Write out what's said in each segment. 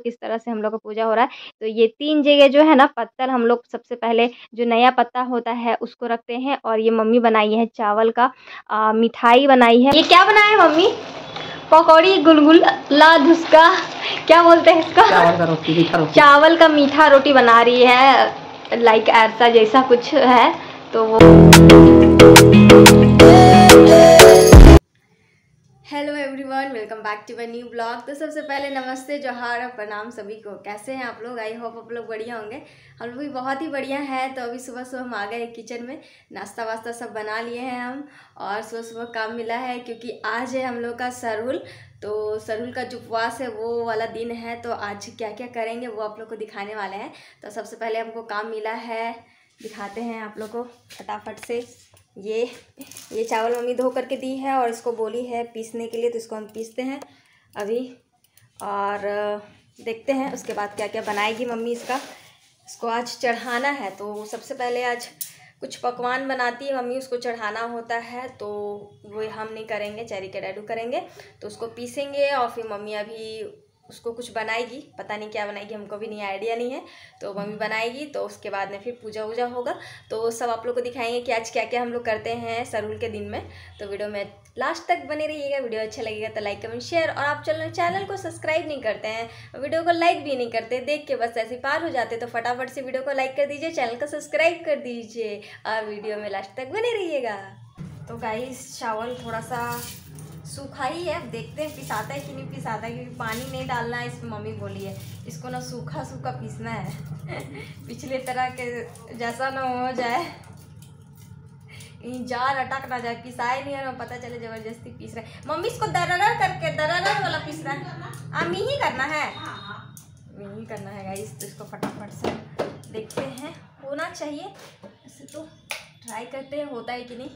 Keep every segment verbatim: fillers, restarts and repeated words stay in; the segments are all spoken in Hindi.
किस तरह से हम लोग का पूजा हो रहा है। तो ये तीन जगह जो है ना पत्तल, हम लोग सबसे पहले जो नया पत्ता होता है उसको रखते हैं। और ये मम्मी बनाई है चावल का आ, मिठाई बनाई है। ये क्या बनाया है मम्मी? पकौड़ी, गुलगुला, धुसका, क्या बोलते हैं इसका? चावल का रोटी, मीठा रोटी। चावल का मीठा रोटी बना रही है, लाइक ऐसा जैसा कुछ है। तो वो hello everyone, welcome back to my new blog. तो सबसे पहले नमस्ते, जोहार और प्रणाम सभी को। कैसे हैं आप लोग? आई होप आप लोग बढ़िया होंगे। हम लोग भी बहुत ही बढ़िया है। तो अभी सुबह सुबह हम आ गए किचन में, नाश्ता वास्ता सब बना लिए हैं हम। और सुबह सुबह काम मिला है क्योंकि आज है हम लोग का सरहुल। तो सरहुल का जो उपवास है वो वाला दिन है। तो आज क्या क्या करेंगे वो आप लोग को दिखाने वाले हैं। तो सबसे पहले हमको काम मिला है, दिखाते हैं आप लोग को फटाफट से। ये ये चावल मम्मी धो करके दी है और इसको बोली है पीसने के लिए। तो इसको हम पीसते हैं अभी और देखते हैं उसके बाद क्या क्या बनाएगी मम्मी। इसका इसको आज चढ़ाना है। तो सबसे पहले आज कुछ पकवान बनाती है मम्मी, उसको चढ़ाना होता है। तो वो हम नहीं करेंगे, चेरी के डैडू करेंगे। तो उसको पीसेंगे और फिर मम्मी अभी उसको कुछ बनाएगी, पता नहीं क्या बनाएगी, हमको भी नहीं आइडिया नहीं है। तो मम्मी बनाएगी तो उसके बाद में फिर पूजा वूजा होगा। तो सब आप लोग को दिखाएंगे कि आज क्या क्या हम लोग करते हैं सरहुल के दिन में। तो वीडियो में लास्ट तक बने रहिएगा। वीडियो अच्छा लगेगा तो लाइक कमेंट शेयर। और आप चैनल चैनल को सब्सक्राइब नहीं करते हैं, वीडियो को लाइक भी नहीं करते, देख के बस ऐसे पार हो जाते, तो फटाफट से वीडियो को लाइक कर दीजिए, चैनल को सब्सक्राइब कर दीजिए और वीडियो में लास्ट तक बने रहिएगा। तो गाइस चावल थोड़ा सा सूखा ही है, अब देखते हैं पिसाता है कि नहीं पिसाता है, क्योंकि पानी नहीं डालना है इसमें मम्मी बोली है। इसको ना सूखा सूखा पीसना है पिछले तरह के जैसा ना हो जाए, जार अटक ना जाए, पिसाए नहीं है ना पता चले जबरदस्ती पीस रहे हैं। मम्मी इसको दरदर करके दरदर वाला पीसना है, आ मिही करना है, मिही करना है गाइस। तो इसको फटाफट से देखते हैं, होना चाहिए ऐसे। तो ट्राई करते हैं होता है कि नहीं।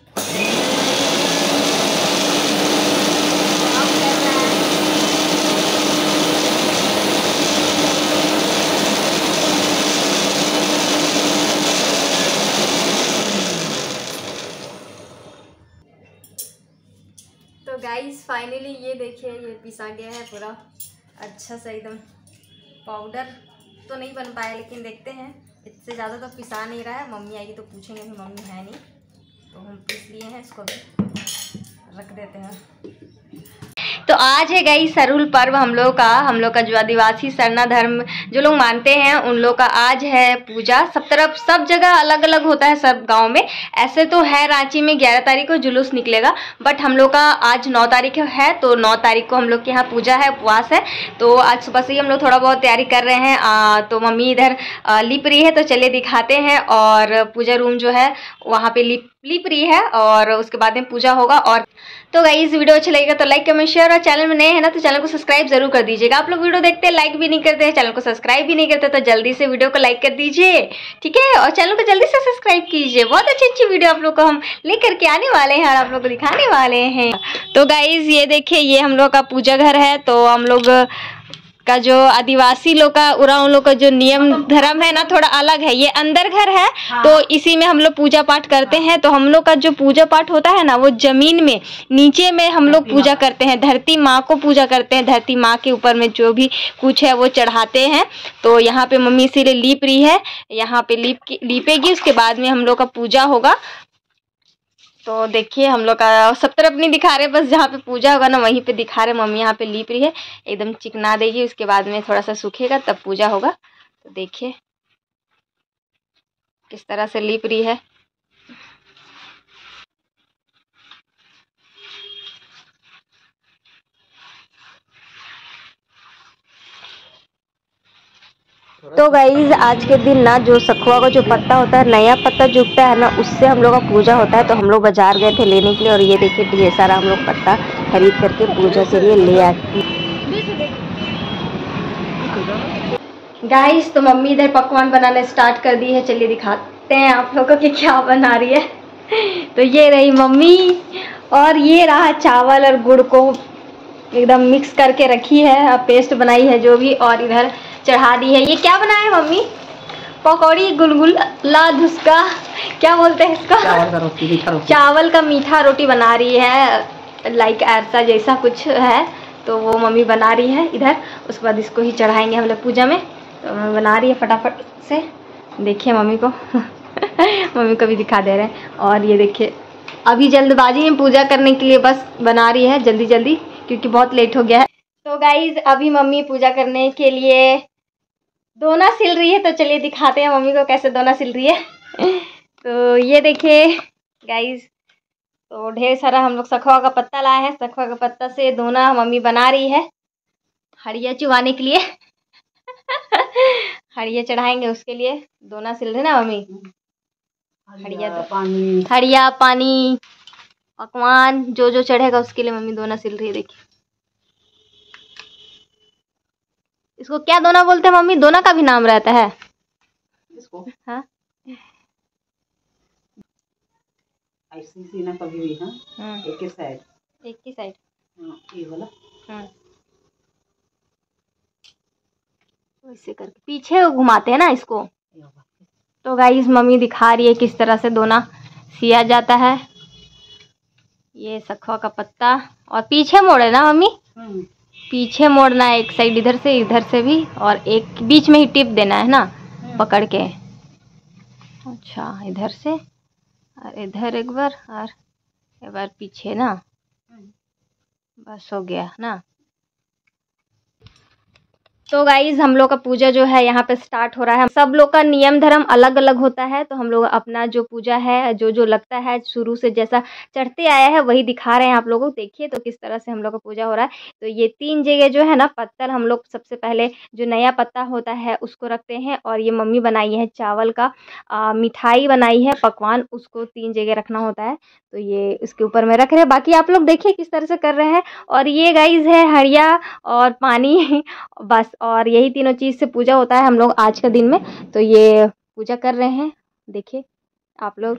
तो गाइस फाइनली ये देखिए, ये पिसा गया है पूरा अच्छा सा एकदम। पाउडर तो नहीं बन पाया, लेकिन देखते हैं, इससे ज़्यादा तो पिसा नहीं रहा है। मम्मी आएगी तो पूछेंगे कि मम्मी है नहीं, तो हम पीस लिए हैं, इसको भी रख देते हैं। तो आज है गाइस सरहुल पर्व हम लोग का, हम लोग का जो आदिवासी सरना धर्म जो लोग मानते हैं उन लोग का आज है पूजा। सब तरफ सब जगह अलग अलग होता है, सब गांव में। ऐसे तो है रांची में ग्यारह तारीख को जुलूस निकलेगा, बट हम लोग का आज नौ तारीख है। तो नौ तारीख को हम लोग के यहाँ पूजा है, उपवास है। तो आज सुबह से ही हम लोग थोड़ा बहुत तैयारी कर रहे हैं। आ, तो मम्मी इधर लिप रही है, तो चलिए दिखाते हैं। और पूजा रूम जो है वहाँ पे लिप लिप रही है और उसके बाद में पूजा होगा। और तो गाइस वीडियो अच्छा लगेगा तो लाइक कमेंट शेयर, और चैनल में नए हैं ना तो चैनल को सब्सक्राइब जरूर कर दीजिएगा। आप लोग वीडियो देखते हैं लाइक भी नहीं करते हैं, चैनल को सब्सक्राइब भी नहीं करते, तो जल्दी से वीडियो को लाइक कर दीजिए, ठीक है। और चैनल को जल्दी से सब्सक्राइब कीजिए। बहुत अच्छी अच्छी वीडियो आप लोग को हम लेकर के आने वाले हैं और आप लोग को दिखाने वाले हैं। तो गाइस ये देखिए, ये हम लोग का पूजा घर है। तो हम लोग का जो आदिवासी लोग का उरांव लोग का जो नियम धर्म है ना थोड़ा अलग है। ये अंदर घर है, हाँ। तो इसी में हम लोग पूजा पाठ करते हैं। तो हम लोग का जो पूजा पाठ होता है ना वो जमीन में नीचे में हम लोग पूजा करते हैं, धरती माँ को पूजा करते हैं। धरती माँ के ऊपर में जो भी कुछ है वो चढ़ाते हैं। तो यहाँ पे मम्मी इसीलिए लीप रही है, यहाँ पे लीप लीपेगी, उसके बाद में हम लोग का पूजा होगा। तो देखिए हम लोग का सब तरफ नहीं दिखा रहे, बस जहाँ पे पूजा होगा ना वहीं पे दिखा रहे। मम्मी यहाँ पे लीप रही है, एकदम चिकना देगी, उसके बाद में थोड़ा सा सूखेगा तब पूजा होगा। तो देखिए किस तरह से लीप रही है। तो गाइज आज के दिन ना जो सखुआ का जो पत्ता होता है, नया पत्ता जो उगता है ना, उससे हम लोग का पूजा होता है। तो हम लोग बाजार गए थे लेने के लिए, और ये देखिए ढेर सारा हम लोग पत्ता खरीद करके पूजा के लिए ले आते। गाइज तो मम्मी इधर पकवान बनाना स्टार्ट कर दी है, चलिए दिखाते हैं आप लोगों को कि क्या बना रही है। तो ये रही मम्मी, और ये रहा चावल और गुड़ को एकदम मिक्स करके रखी है, अब पेस्ट बनाई है जो भी, और इधर चढ़ा दी है। ये क्या बनाया है मम्मी? पकौड़ी, गुलगुला, धुसका, क्या बोलते हैं इसका? चावल का रोटी, मीठा रोटी। चावल का मीठा रोटी बना रही है, लाइक ऐसा जैसा कुछ है। तो वो मम्मी बना रही है इधर, उसके बाद इसको ही चढ़ाएंगे हम लोग पूजा में। तो मम्मी बना रही है फटाफट से, देखिए मम्मी को मम्मी को भी दिखा दे रहे हैं। और ये देखिए अभी जल्दबाजी में पूजा करने के लिए बस बना रही है जल्दी जल्दी, क्योंकि बहुत लेट हो गया है। तो गाइज अभी मम्मी पूजा करने के लिए दोना सिल रही है, तो चलिए दिखाते हैं मम्मी को कैसे दोना सिल रही है। तो ये देखिए गाइज, तो ढेर सारा हम लोग सखुआ का पत्ता लाए हैं, सखुआ का पत्ता से दोना मम्मी बना रही है हड़िया चुवाने के लिए। हड़िया चढ़ाएंगे उसके लिए दोना सिल रहे ना मम्मी। हड़िया पानी, हड़िया पानी पकवान जो जो चढ़ेगा उसके लिए मम्मी दोना सिल रही है। देखिए इसको क्या दोना बोलते हैं मम्मी? दोना का भी नाम रहता है इसको? हाँ ऐसी सी ना कभी भी। हाँ एक ही साइड, एक ही साइड ये वाला। हाँ वैसे करके पीछे घुमाते हैं ना इसको। तो गाइस मम्मी दिखा रही है किस तरह से दोना सिया जाता है। ये सखुआ का पत्ता और पीछे मोड़े ना मम्मी, पीछे मोड़ना है एक साइड, इधर से इधर से भी, और एक बीच में ही टिप देना है ना पकड़ के। अच्छा इधर से और इधर एक बार और एक बार पीछे ना, बस हो गया ना। तो गाइज हम लोग का पूजा जो है यहाँ पे स्टार्ट हो रहा है। सब लोग का नियम धर्म अलग अलग होता है, तो हम लोग अपना जो पूजा है जो जो लगता है शुरू से जैसा चढ़ते आया है वही दिखा रहे हैं आप लोगों को। देखिए तो किस तरह से हम लोग का पूजा हो रहा है। तो ये तीन जगह जो है ना पत्थर, हम लोग सबसे पहले जो नया पत्ता होता है उसको रखते हैं। और ये मम्मी बनाई है चावल का आ, मिठाई बनाई है पकवान, उसको तीन जगह रखना होता है। तो ये इसके ऊपर में रख रहे हैं, बाकी आप लोग देखिए किस तरह से कर रहे हैं। और ये गाइज है हड़िया और पानी बस, और यही तीनों चीज़ से पूजा होता है हम लोग आज के दिन में। तो ये पूजा कर रहे हैं, देखिए आप लोग।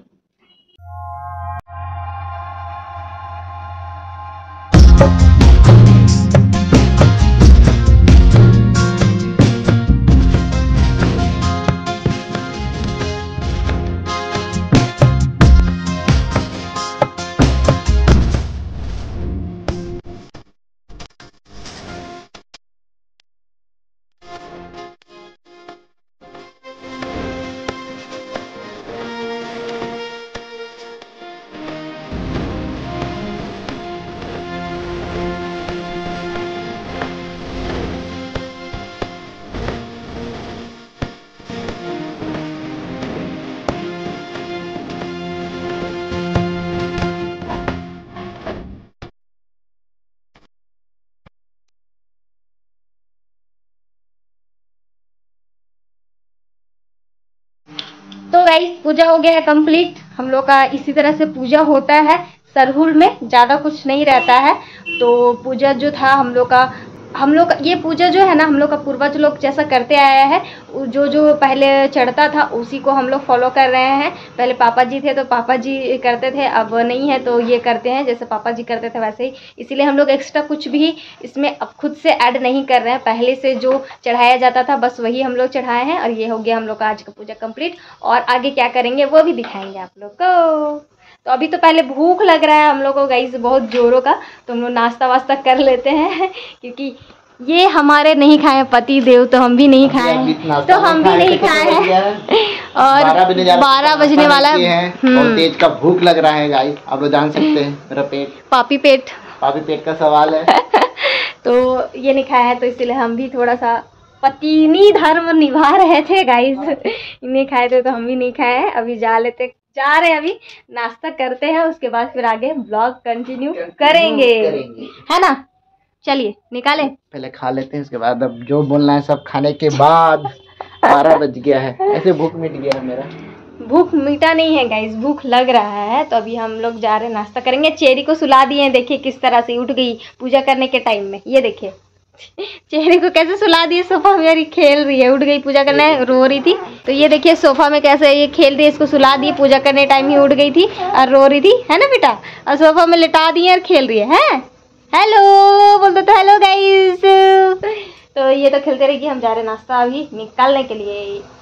तो गाइस पूजा हो गया है कंप्लीट। हम लोग का इसी तरह से पूजा होता है सरहुल में, ज़्यादा कुछ नहीं रहता है। तो पूजा जो था हम लोग का, हम लोग ये पूजा जो है ना हम लोग का पूर्वज लोग जैसा करते आया है, जो जो पहले चढ़ता था उसी को हम लोग फॉलो कर रहे हैं। पहले पापा जी थे तो पापा जी करते थे, अब नहीं है तो ये करते हैं जैसे पापा जी करते थे वैसे ही। इसीलिए हम लोग एक्स्ट्रा कुछ भी इसमें अब खुद से ऐड नहीं कर रहे हैं, पहले से जो चढ़ाया जाता था बस वही हम लोग चढ़ाए हैं। और ये हो गया हम लोग का आज का पूजा कंप्लीट। और आगे क्या करेंगे वो भी दिखाएंगे आप लोग को। तो अभी तो पहले भूख लग रहा है हम लोग को गाइस बहुत जोरों का, तो हम लोग नाश्ता वास्ता कर लेते हैं क्योंकि ये हमारे नहीं खाए पति देव, तो हम भी नहीं खाए हैं, तो हम भी नहीं खाए हैं। और बारह बजने वाला है, और तेज का भूख लग रहा है गाइस, आप लोग जान सकते हैं मेरा पेट पापी पेट पापी पेट का सवाल है। तो ये नहीं खाया है, तो इसीलिए हम भी थोड़ा सा पतिनी धर्म निभा रहे थे गाइस। नहीं खाए थे तो हम भी नहीं खाए हैं। अभी जा लेते जा रहे हैं, अभी नाश्ता करते हैं, उसके बाद फिर आगे ब्लॉग कंटिन्यू करेंगे, है ना। चलिए निकाले, पहले खा लेते हैं उसके बाद अब जो बोलना है सब खाने के बाद। बारह बज गया है, ऐसे भूख मिट गया है मेरा। भूख मिटा नहीं है गाइस, भूख लग रहा है। तो अभी हम लोग जा रहे हैं नाश्ता करेंगे। चेरी को सुला दिए हैं, देखिए किस तरह से उठ गई पूजा करने के टाइम में। ये देखिए चेहरे को कैसे सुला दिए, सोफा में यार खेल रही है, उठ गई पूजा करने, रो रही थी। तो ये देखिए सोफा में कैसे ये खेल रही है, इसको सुला दिए, पूजा करने टाइम ही उठ गई थी और रो रही थी, है ना बेटा। और सोफा में लिटा दिए और खेल रही है, है? हेलो बोल दो तो हेलो गाइस। तो ये तो खेलते रहेगी, हम जा रहे हैं नाश्ता अभी निकालने के लिए।